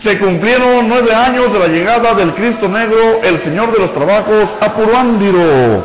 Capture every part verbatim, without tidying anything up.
Se cumplieron nueve años de la llegada del Cristo Negro, el Señor de los Trabajos, a Puruándiro.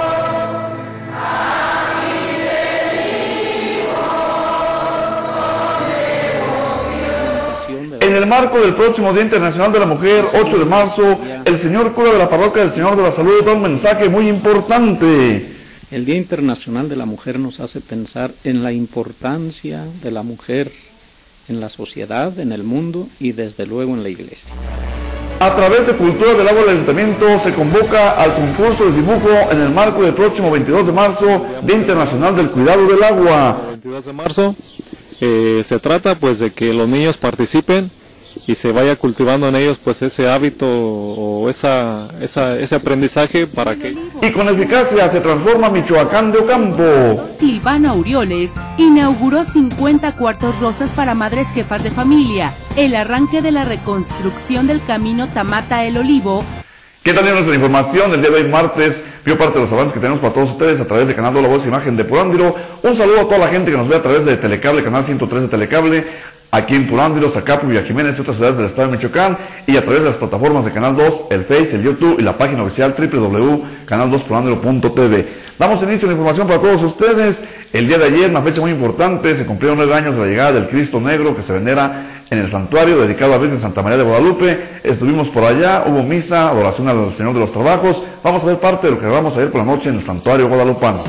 En el marco del próximo Día Internacional de la Mujer, ocho de marzo, el señor cura de la parroquia del Señor de la Salud da un mensaje muy importante. El Día Internacional de la Mujer nos hace pensar en la importancia de la mujer en la sociedad, en el mundo y desde luego en la iglesia. A través de Cultura del Agua del Ayuntamiento se convoca al concurso de dibujo en el marco del próximo veintidós de marzo, Día Internacional del Cuidado del Agua. veintidós de marzo eh, se trata pues de que los niños participen y se vaya cultivando en ellos pues ese hábito o esa, esa, ese aprendizaje para que... Y con eficacia se transforma Michoacán de Ocampo. Silvano Aureoles inauguró cincuenta cuartos rosas para madres jefas de familia, el arranque de la reconstrucción del camino Tamata-El Olivo. ¿Qué tal es nuestra información? El día de hoy martes vio parte de los avances que tenemos para todos ustedes a través de Canal dos, La Voz e Imagen de Puruándiro. Un saludo a toda la gente que nos ve a través de Telecable, Canal ciento tres de Telecable, aquí en Puruándiro, Zacapu, Villa Jiménez y otras ciudades del estado de Michoacán, y a través de las plataformas de Canal dos, el Face, el YouTube y la página oficial doble u doble u doble u punto canal dos puruándiro punto t v. Damos inicio a la información para todos ustedes. El día de ayer, una fecha muy importante, se cumplieron nueve años de la llegada del Cristo Negro que se venera en el santuario dedicado a la Virgen Santa María de Guadalupe. Estuvimos por allá, hubo misa, adoración al Señor de los Trabajos. Vamos a ver parte de lo que grabamos ayer por la noche en el santuario guadalupano.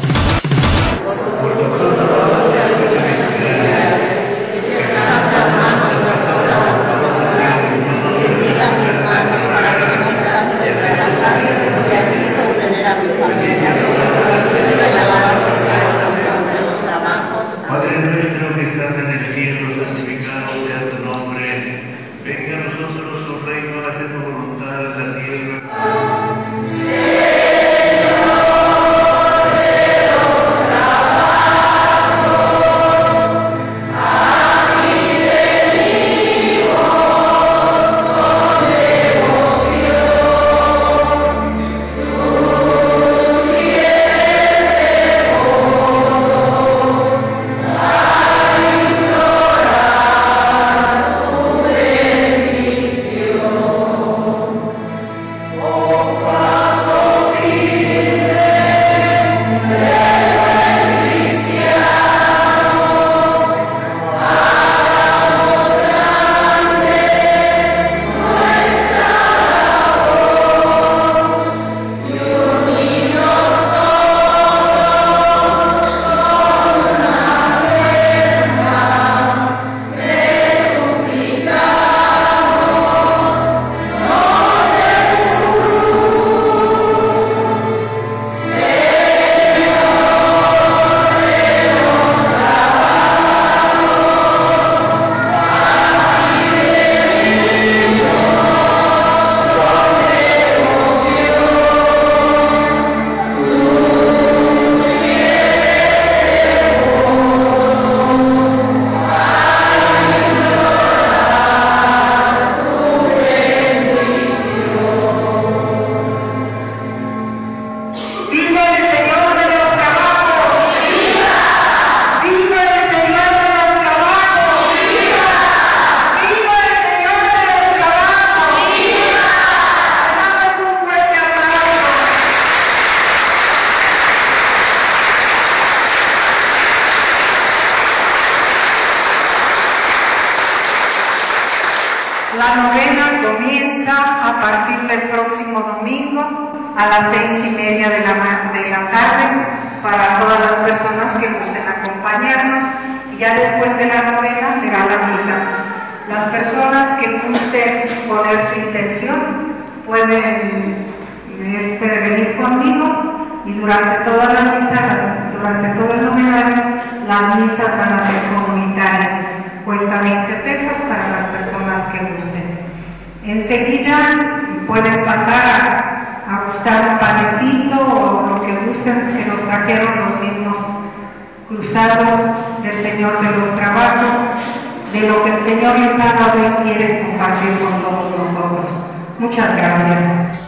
Padre nuestro que estás en el cielo, santificado sea tu nombre. Venga a nosotros tu reino, haz tu voluntad en la tierra. La novena comienza a partir del próximo domingo a las seis y media de la, de la tarde para todas las personas que gusten acompañarnos, y ya después de la novena será la misa. Las personas que gusten poner su intención pueden este, venir conmigo, y durante toda la misa, durante todo el novenario, las misas van a ser comunitarias. Cuesta veinte pesos para las personas que gusten. Enseguida pueden pasar a, a buscar un panecito o lo que gusten, que nos trajeron los mismos cruzados del Señor de los Trabajos, de lo que el Señor les ha dado y quiere compartir con todos nosotros. Muchas gracias.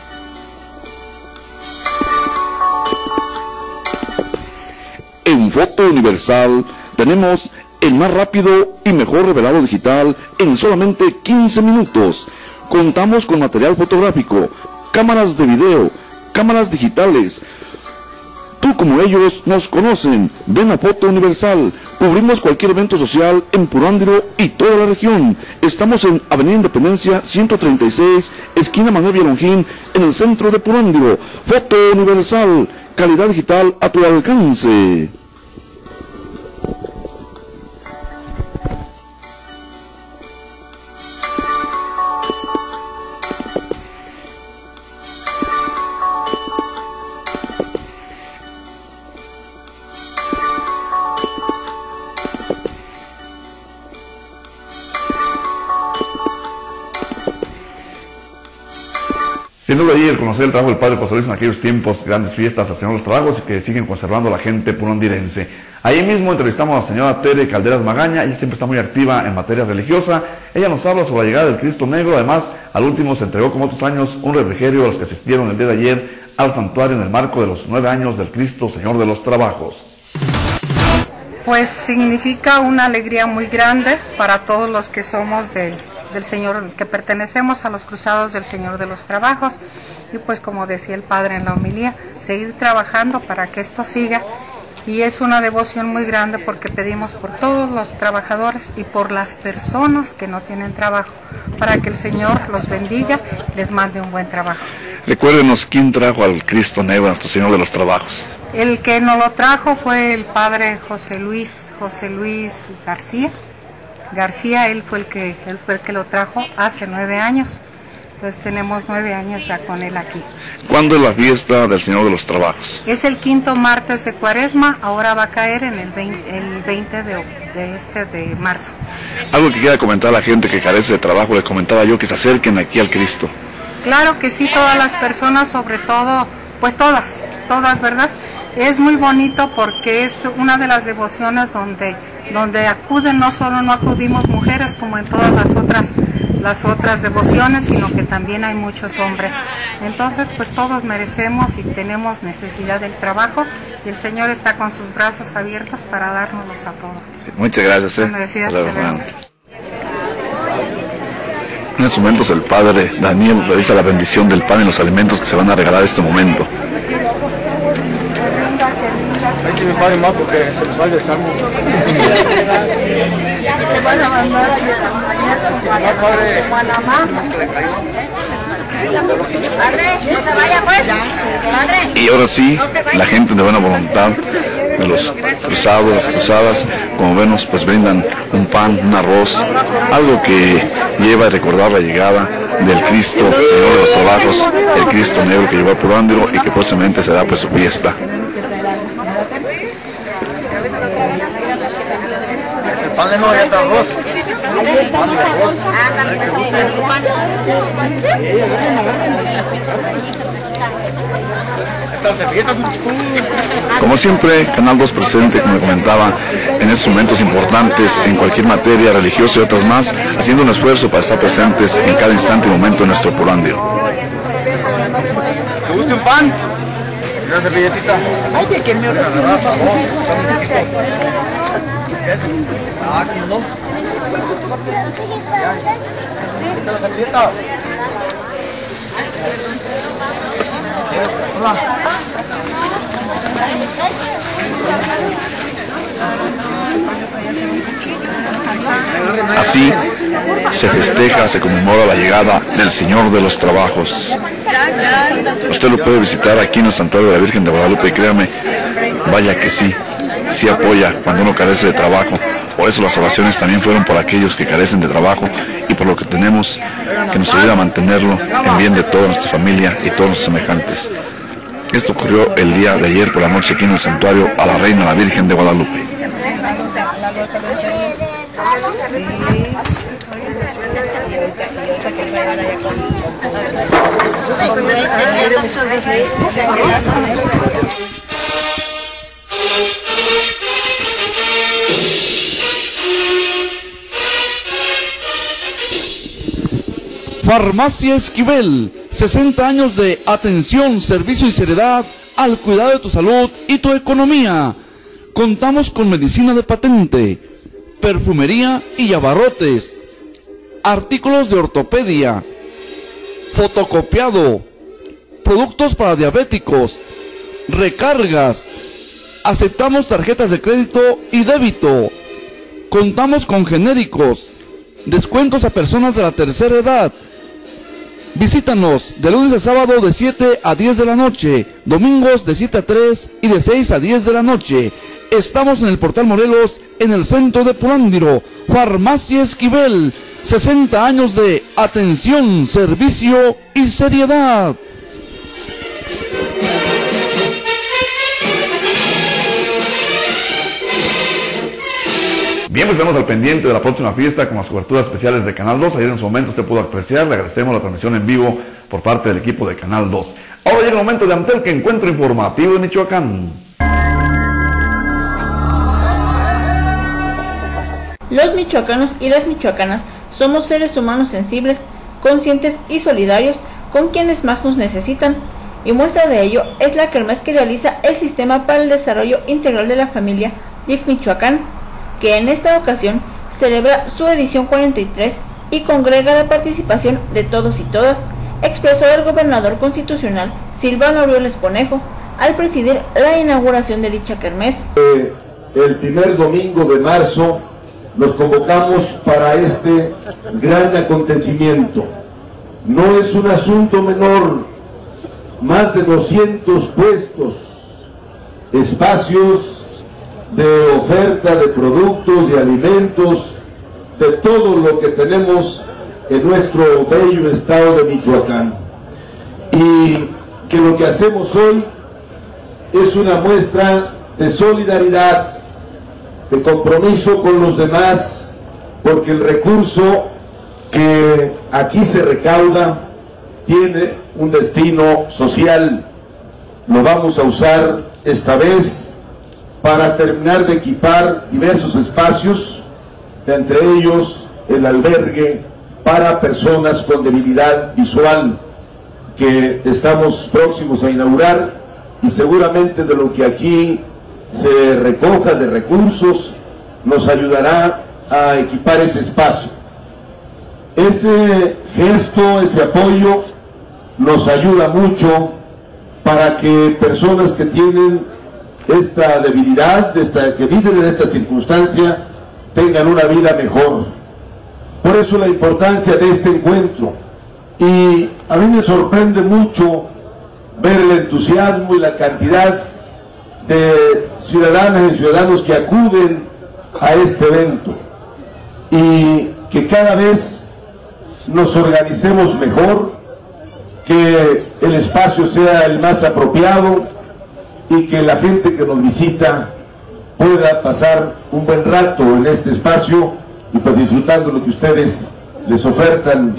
En Foto Universal tenemos el más rápido y mejor revelado digital en solamente quince minutos. Contamos con material fotográfico, cámaras de video, cámaras digitales. Tú como ellos nos conocen. Ven a Foto Universal. Cubrimos cualquier evento social en Purándiro y toda la región. Estamos en Avenida Independencia ciento treinta y seis, esquina Manuel Villalongín, en el centro de Purándiro. Foto Universal, calidad digital a tu alcance. Sin duda allí el conocer el trabajo del Padre José Luis en aquellos tiempos, grandes fiestas, al Señor de los trabajos y que siguen conservando la gente purandirense. Ahí mismo entrevistamos a la señora Tere Calderas Magaña. Ella siempre está muy activa en materia religiosa. Ella nos habla sobre la llegada del Cristo Negro. Además, al último se entregó como otros años un refrigerio a los que asistieron el día de ayer al santuario en el marco de los nueve años del Cristo Señor de los Trabajos. Pues significa una alegría muy grande para todos los que somos del, del Señor, que pertenecemos a los cruzados del Señor de los Trabajos. Y pues como decía el Padre en la homilía, seguir trabajando para que esto siga. Y es una devoción muy grande porque pedimos por todos los trabajadores y por las personas que no tienen trabajo, para que el Señor los bendiga y les mande un buen trabajo. Recuérdenos quién trajo al Cristo Negro, nuestro Señor de los Trabajos. El que nos lo trajo fue el Padre José Luis, José Luis García. García, él fue el que, él fue el que lo trajo hace nueve años. Entonces tenemos nueve años ya con él aquí. ¿Cuándo es la fiesta del Señor de los Trabajos? Es el quinto martes de Cuaresma, ahora va a caer en el veinte, el veinte de, de, este de marzo. Algo que quiera comentar a la gente que carece de trabajo, les comentaba yo que se acerquen aquí al Cristo. Claro que sí, todas las personas, sobre todo, pues todas, todas, ¿verdad? Es muy bonito porque es una de las devociones donde, donde acuden, no solo no acudimos mujeres como en todas las otras las otras devociones, sino que también hay muchos hombres. Entonces, pues todos merecemos y tenemos necesidad del trabajo y el Señor está con sus brazos abiertos para dárnoslos a todos. Sí, muchas gracias. ¿eh? En estos momentos el Padre Daniel realiza la bendición del pan y los alimentos que se van a regalar en este momento. Hay que me pare más porque se me sale el salmo. Se van a mandar a Y ahora sí, la gente de buena voluntad, de los cruzados, las cruzadas, como vemos, pues brindan un pan, un arroz, algo que lleva a recordar la llegada del Cristo, Señor de los Trabajos, el Cristo Negro que llegó a Purándiro y que próximamente será pues su fiesta. El pan de no, ya está arroz. Como siempre, Canal dos presente, como comentaba, en estos momentos importantes en cualquier materia religiosa y otras más, haciendo un esfuerzo para estar presentes en cada instante y momento de nuestro Purándiro. ¿Te gusta un pan? Una servilletita. Ay, que que me Ah, aquí no. La servilleta. Hola. Así se festeja, se conmemora la llegada del Señor de los Trabajos. Usted lo puede visitar aquí en el Santuario de la Virgen de Guadalupe y créame, vaya que sí, sí apoya cuando uno carece de trabajo. Por eso las oraciones también fueron por aquellos que carecen de trabajo y por lo que tenemos, que nos ayuda a mantenerlo en bien de toda nuestra familia y todos los semejantes. Esto ocurrió el día de ayer por la noche aquí en el Santuario a la Reina la Virgen de Guadalupe. Farmacia Esquivel, sesenta años de atención, servicio y seriedad al cuidado de tu salud y tu economía. Contamos con medicina de patente, perfumería y abarrotes, artículos de ortopedia, fotocopiado, productos para diabéticos, recargas. Aceptamos tarjetas de crédito y débito. Contamos con genéricos, descuentos a personas de la tercera edad. Visítanos de lunes a sábado de siete a diez de la noche, domingos de siete a tres y de seis a diez de la noche. Estamos en el Portal Morelos, en el centro de Purándiro. Farmacia Esquivel, sesenta años de atención, servicio y seriedad. Bien, pues estamos al pendiente de la próxima fiesta con las coberturas especiales de Canal dos. Ayer en su momento usted pudo apreciar, le agradecemos la transmisión en vivo por parte del equipo de Canal dos. Ahora llega el momento de Antel, que encuentro informativo de Michoacán. Los michoacanos y las michoacanas somos seres humanos sensibles, conscientes y solidarios con quienes más nos necesitan, y muestra de ello es la kermés que realiza el Sistema para el Desarrollo Integral de la Familia D I F Michoacán, que en esta ocasión celebra su edición cuarenta y tres y congrega la participación de todos y todas, expresó el gobernador constitucional Silvano Aureoles Conejo al presidir la inauguración de dicha kermés. Eh, el primer domingo de marzo nos convocamos para este gran acontecimiento. No es un asunto menor, más de doscientos puestos, espacios de oferta de productos, de alimentos, de todo lo que tenemos en nuestro bello estado de Michoacán. Y que lo que hacemos hoy es una muestra de solidaridad, de compromiso con los demás, porque el recurso que aquí se recauda tiene un destino social. Lo vamos a usar esta vez para terminar de equipar diversos espacios, entre ellos el albergue para personas con debilidad visual, que estamos próximos a inaugurar, y seguramente de lo que aquí se recoja de recursos nos ayudará a equipar ese espacio. Ese gesto, ese apoyo nos ayuda mucho para que personas que tienen esta debilidad, esta, que viven en esta circunstancia, tengan una vida mejor. Por eso la importancia de este encuentro. Y a mí me sorprende mucho ver el entusiasmo y la cantidad de ciudadanas y ciudadanos que acuden a este evento, y que cada vez nos organicemos mejor, que el espacio sea el más apropiado y que la gente que nos visita pueda pasar un buen rato en este espacio y pues disfrutando lo que ustedes les ofertan.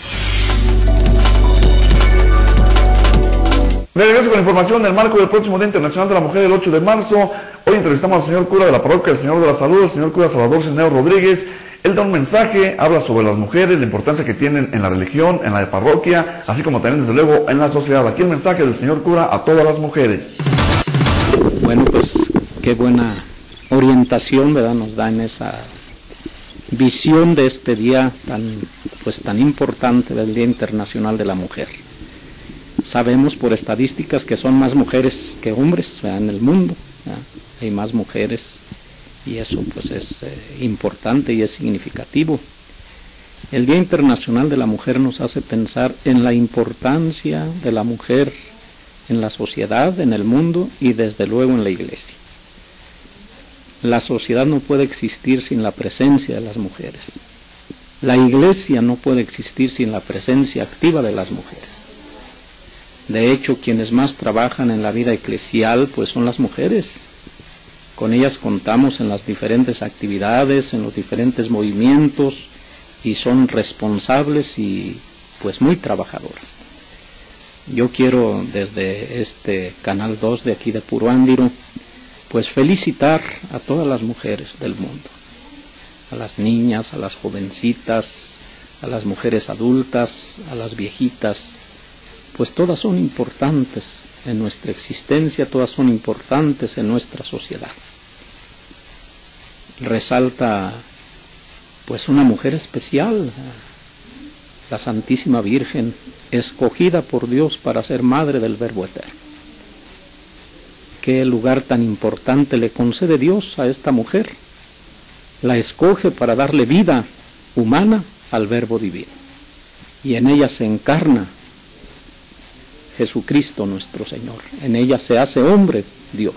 Regreso con información en el marco del próximo Día Internacional de la Mujer, el ocho de marzo. Hoy entrevistamos al señor cura de la parroquia, el Señor de la Salud, el señor cura Salvador Cisnero Rodríguez. Él da un mensaje, habla sobre las mujeres, la importancia que tienen en la religión, en la parroquia, así como también desde luego en la sociedad. Aquí el mensaje del señor cura a todas las mujeres. Bueno, pues qué buena orientación, ¿verdad?, nos da en esa visión de este día tan, pues tan importante, del Día Internacional de la Mujer. Sabemos por estadísticas que son más mujeres que hombres, ¿verdad?, en el mundo, ¿verdad? Hay más mujeres, y eso pues es eh, importante y es significativo. El Día Internacional de la Mujer nos hace pensar en la importancia de la mujer en la sociedad, en el mundo y desde luego en la iglesia. La sociedad no puede existir sin la presencia de las mujeres. La iglesia no puede existir sin la presencia activa de las mujeres. De hecho, quienes más trabajan en la vida eclesial pues son las mujeres. Con ellas contamos en las diferentes actividades, en los diferentes movimientos, y son responsables y pues muy trabajadoras. Yo quiero desde este Canal dos de aquí de Puruándiro pues felicitar a todas las mujeres del mundo, a las niñas, a las jovencitas, a las mujeres adultas, a las viejitas, pues todas son importantes en nuestra existencia, todas son importantes en nuestra sociedad. Resalta pues una mujer especial, la Santísima Virgen, escogida por Dios para ser madre del Verbo Eterno. Qué lugar tan importante le concede Dios a esta mujer. La escoge para darle vida humana al Verbo Divino. Y en ella se encarna Jesucristo nuestro Señor. En ella se hace hombre Dios.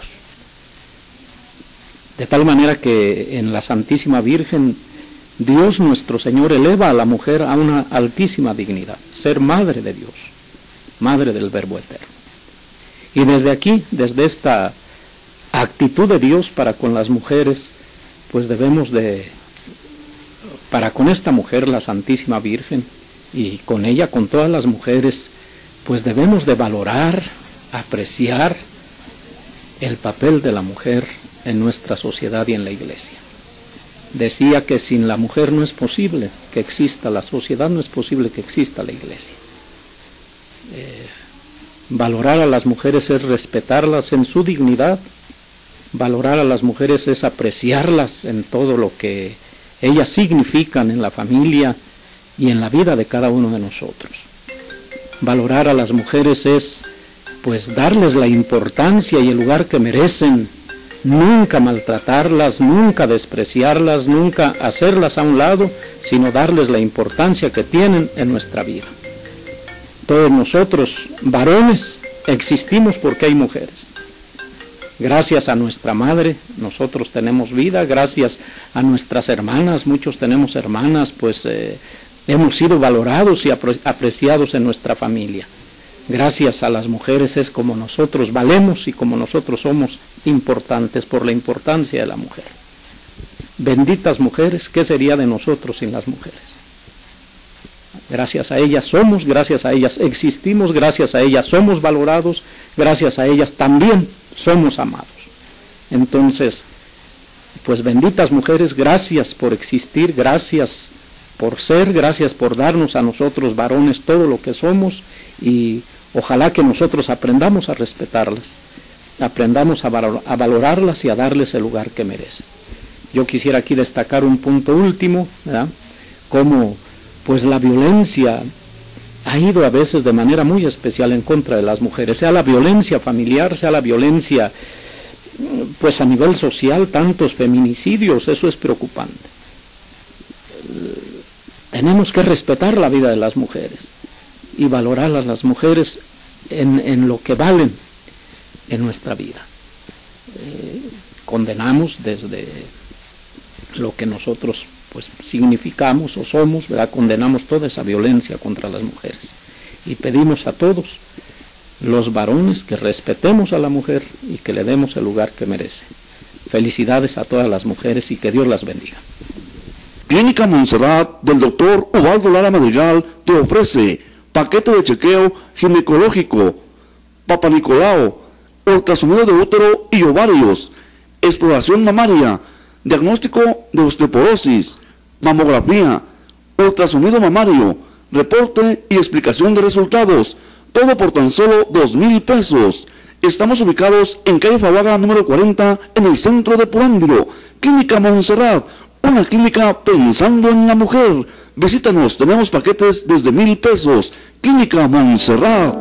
De tal manera que en la Santísima Virgen, Dios nuestro Señor eleva a la mujer a una altísima dignidad, ser madre de Dios, madre del Verbo Eterno. Y desde aquí, desde esta actitud de Dios para con las mujeres, pues debemos de, para con esta mujer, la Santísima Virgen, y con ella, con todas las mujeres, pues debemos de valorar, apreciar el papel de la mujer en nuestra sociedad y en la Iglesia. Decía que sin la mujer no es posible que exista la sociedad, no es posible que exista la Iglesia. Eh, valorar a las mujeres es respetarlas en su dignidad, valorar a las mujeres es apreciarlas en todo lo que ellas significan en la familia y en la vida de cada uno de nosotros. Valorar a las mujeres es, pues, darles la importancia y el lugar que merecen, nunca maltratarlas, nunca despreciarlas, nunca hacerlas a un lado, sino darles la importancia que tienen en nuestra vida. Todos nosotros, varones, existimos porque hay mujeres. Gracias a nuestra madre, nosotros tenemos vida, gracias a nuestras hermanas, muchos tenemos hermanas, pues eh, hemos sido valorados y apre- apreciados en nuestra familia. Gracias a las mujeres es como nosotros valemos y como nosotros somos importantes por la importancia de la mujer. Benditas mujeres, ¿qué sería de nosotros sin las mujeres? Gracias a ellas somos, gracias a ellas existimos, gracias a ellas somos valorados, gracias a ellas también somos amados. Entonces, pues benditas mujeres, gracias por existir, gracias por ser, gracias por darnos a nosotros varones todo lo que somos, y ojalá que nosotros aprendamos a respetarlas, aprendamos a, valor, a valorarlas y a darles el lugar que merecen. Yo quisiera aquí destacar un punto último, ¿verdad? Cómo pues la violencia ha ido a veces de manera muy especial en contra de las mujeres, sea la violencia familiar, sea la violencia pues a nivel social, tantos feminicidios, eso es preocupante. Tenemos que respetar la vida de las mujeres y valorar a las mujeres en, en lo que valen en nuestra vida. Eh, condenamos desde lo que nosotros pues significamos o somos, ¿verdad? Condenamos toda esa violencia contra las mujeres y pedimos a todos los varones que respetemos a la mujer y que le demos el lugar que merece. Felicidades a todas las mujeres y que Dios las bendiga. Clínica Montserrat del doctor Ubaldo Lara Madrigal te ofrece paquete de chequeo ginecológico, Papa Nicolau, ultrasonido de útero y ovarios, exploración mamaria, diagnóstico de osteoporosis, mamografía, ultrasonido mamario, reporte y explicación de resultados, todo por tan solo dos mil pesos. Estamos ubicados en calle Fabaga número cuarenta, en el centro de Purándiro. Clínica Montserrat, una clínica pensando en la mujer. Visítanos, tenemos paquetes desde mil pesos. Clínica Montserrat.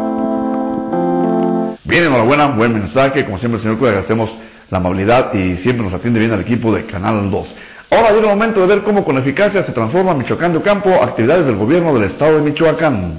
Bien, enhorabuena, buen mensaje. Como siempre, señor Cura, agradecemos la amabilidad y siempre nos atiende bien el equipo de Canal dos. Ahora llega el momento de ver cómo con eficacia se transforma Michoacán de Ocampo, actividades del gobierno del estado de Michoacán.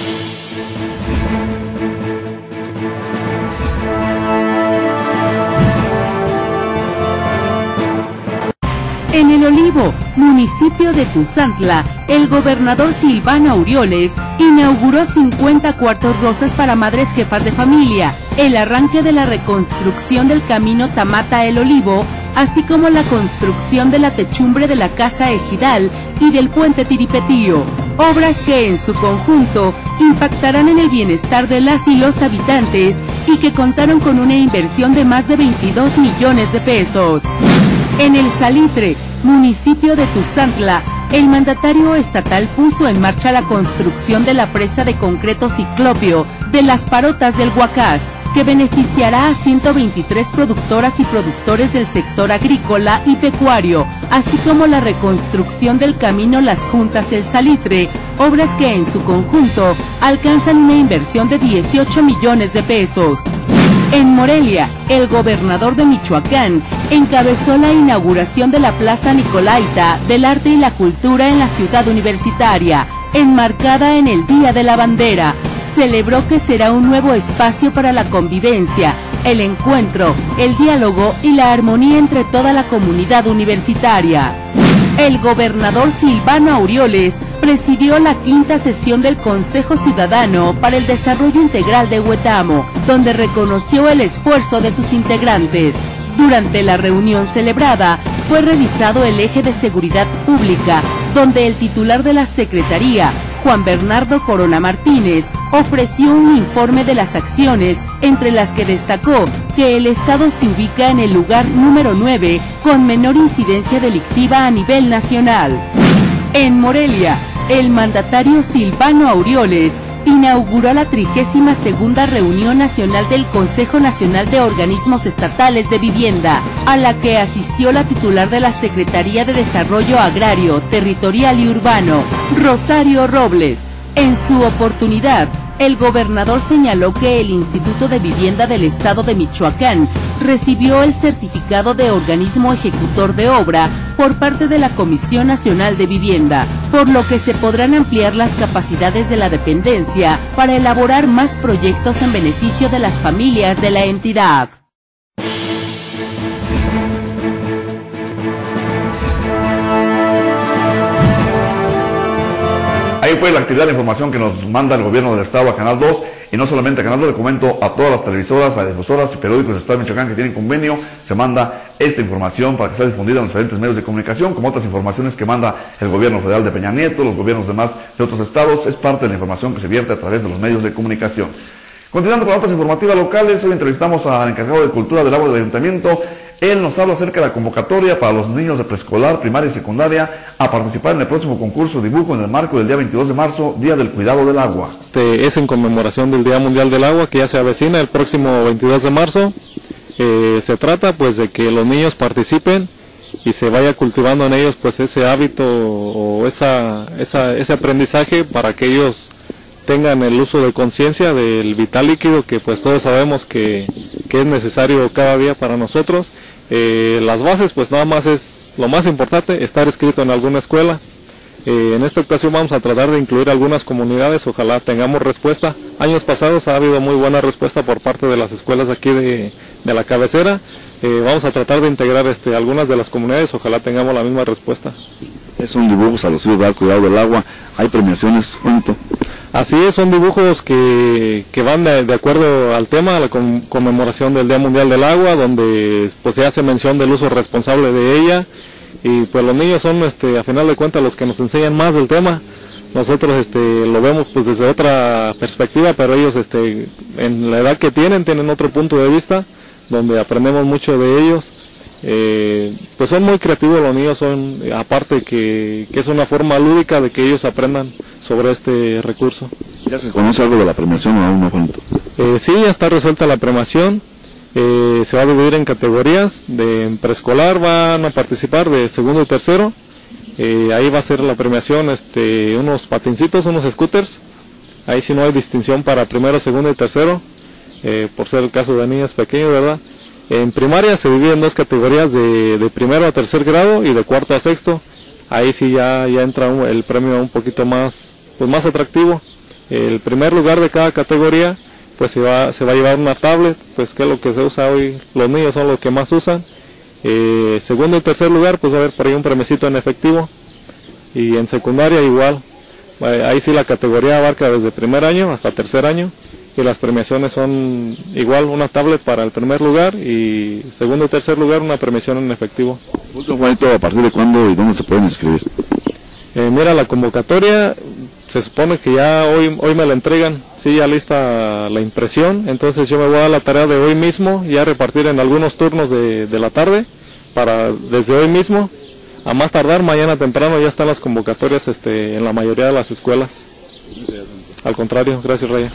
En El Olivo, municipio de Tuzantla, el gobernador Silvano Aureoles inauguró cincuenta cuartos rosas para madres jefas de familia, el arranque de la reconstrucción del camino Tamata-El Olivo, así como la construcción de la techumbre de la Casa Ejidal y del puente Tiripetío, obras que en su conjunto impactarán en el bienestar de las y los habitantes y que contaron con una inversión de más de veintidós millones de pesos. En El Salitre, municipio de Tuzantla, el mandatario estatal puso en marcha la construcción de la presa de concreto ciclópeo de Las Parotas del Huacás, que beneficiará a ciento veintitrés productoras y productores del sector agrícola y pecuario, así como la reconstrucción del camino Las Juntas El Salitre, obras que en su conjunto alcanzan una inversión de dieciocho millones de pesos. En Morelia, el gobernador de Michoacán encabezó la inauguración de la Plaza Nicolaita del Arte y la Cultura en la ciudad universitaria, enmarcada en el Día de la Bandera. Celebró que será un nuevo espacio para la convivencia, el encuentro, el diálogo y la armonía entre toda la comunidad universitaria. El gobernador Silvano Aureoles presidió la quinta sesión del Consejo Ciudadano para el Desarrollo Integral de Huetamo, donde reconoció el esfuerzo de sus integrantes. Durante la reunión celebrada, fue revisado el eje de seguridad pública, donde el titular de la Secretaría, Juan Bernardo Corona Martínez, ofreció un informe de las acciones, entre las que destacó que el Estado se ubica en el lugar número nueve con menor incidencia delictiva a nivel nacional. En Morelia, el mandatario Silvano Aureoles inauguró la trigésima segunda reunión nacional del Consejo Nacional de Organismos Estatales de Vivienda, a la que asistió la titular de la Secretaría de Desarrollo Agrario, Territorial y Urbano, Rosario Robles. En su oportunidad, el gobernador señaló que el Instituto de Vivienda del Estado de Michoacán recibió el certificado de organismo ejecutor de obra por parte de la Comisión Nacional de Vivienda, por lo que se podrán ampliar las capacidades de la dependencia para elaborar más proyectos en beneficio de las familias de la entidad. Ahí fue la actividad de información que nos manda el gobierno del estado a Canal dos, y no solamente a Canal dos, le comento a todas las televisoras, radiodifusoras y periódicos del estado de Michoacán que tienen convenio, se manda esta información para que sea difundida en los diferentes medios de comunicación, como otras informaciones que manda el gobierno federal de Peña Nieto, los gobiernos demás de otros estados, es parte de la información que se vierte a través de los medios de comunicación. Continuando con otras informativas locales, hoy entrevistamos al encargado de Cultura del Agua del Ayuntamiento. Él nos habla acerca de la convocatoria para los niños de preescolar, primaria y secundaria a participar en el próximo concurso de dibujo en el marco del día veintidós de marzo, Día del Cuidado del Agua. Este es en conmemoración del Día Mundial del Agua, que ya se avecina el próximo veintidós de marzo. Eh, se trata pues de que los niños participen y se vaya cultivando en ellos pues ese hábito o esa, esa, ese aprendizaje para que ellos tengan el uso de conciencia del vital líquido que pues todos sabemos que, que es necesario cada día para nosotros. Eh, las bases pues nada más es lo más importante, estar escrito en alguna escuela. Eh, en esta ocasión vamos a tratar de incluir algunas comunidades, ojalá tengamos respuesta. Años pasados ha habido muy buena respuesta por parte de las escuelas aquí de, de la cabecera. Eh, vamos a tratar de integrar este, algunas de las comunidades, ojalá tengamos la misma respuesta. Son dibujos alusivos al cuidado del agua, hay premiaciones, ¿cuánto? Así es, son dibujos que, que van de, de acuerdo al tema, a la con, conmemoración del Día Mundial del Agua, donde pues se hace mención del uso responsable de ella, y pues los niños son este, a final de cuentas los que nos enseñan más del tema. Nosotros este, lo vemos pues desde otra perspectiva, pero ellos este, en la edad que tienen, tienen otro punto de vista, donde aprendemos mucho de ellos. Eh, pues son muy creativos los niños, son aparte que, que es una forma lúdica de que ellos aprendan sobre este recurso. ¿Ya se conoce algo de la premiación o aún no cuento? Eh, sí, ya está resuelta la premiación, eh, se va a dividir en categorías. De en preescolar van a participar de segundo y tercero, eh, ahí va a ser la premiación este, unos patincitos, unos scooters, ahí sí no hay distinción para primero, segundo y tercero, eh, por ser el caso de niños pequeños, ¿verdad? En primaria se divide en dos categorías, de, de primero a tercer grado y de cuarto a sexto. Ahí sí ya, ya entra un, el premio un poquito más, pues más atractivo. El primer lugar de cada categoría pues se va, se va a llevar una tablet, pues que es lo que se usa hoy, los niños son los que más usan. Eh, segundo y tercer lugar pues va a haber por ahí un premiecito en efectivo. Y en secundaria igual, ahí sí la categoría abarca desde primer año hasta tercer año. Y las premiaciones son igual, una tablet para el primer lugar y segundo y tercer lugar una premiación en efectivo. ¿A partir de cuándo y dónde se pueden inscribir? Eh, mira, la convocatoria se supone que ya hoy, hoy me la entregan, sí, ya lista la impresión, entonces yo me voy a dar la tarea de hoy mismo, ya repartir en algunos turnos de, de la tarde, para desde hoy mismo a más tardar mañana temprano ya están las convocatorias este, en la mayoría de las escuelas. Al contrario, gracias Raya.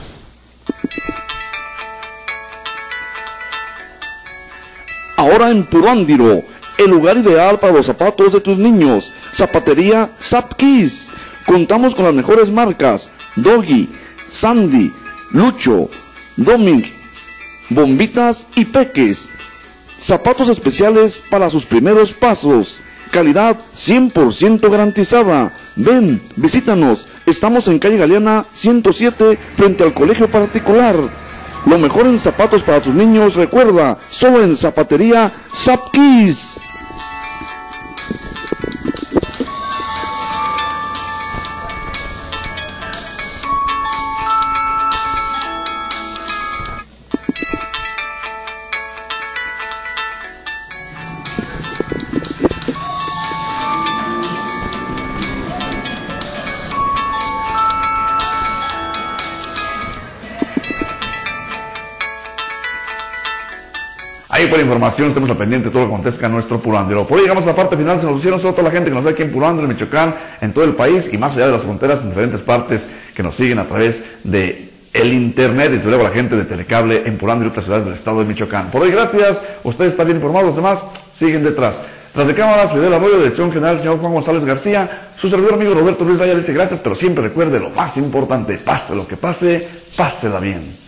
Ahora en Purándiro, el lugar ideal para los zapatos de tus niños. Zapatería Zapkiss. Contamos con las mejores marcas: Doggy, Sandy, Lucho, Dominic, Bombitas y Peques. Zapatos especiales para sus primeros pasos. Calidad cien por ciento garantizada. Ven, visítanos. Estamos en calle Galeana ciento siete, frente al colegio particular. Lo mejor en zapatos para tus niños, recuerda, solo en Zapatería Zapkiss. Ahí por información, estemos al pendiente de todo lo que acontezca en nuestro Purándiro. Por hoy llegamos a la parte final, se nos hicieron solo toda la gente que nos ve aquí en Purándiro, en Michoacán, en todo el país y más allá de las fronteras, en diferentes partes que nos siguen a través de el internet y sobre todo la gente de Telecable en Purándiro y otras ciudades del estado de Michoacán. Por hoy, gracias, ustedes están bien informados, los demás siguen detrás. Tras de cámaras, Fidel Arroyo, dirección general, señor Juan González García, su servidor amigo Roberto Ruiz Raya dice gracias, pero siempre recuerde lo más importante, pase lo que pase, pásela bien.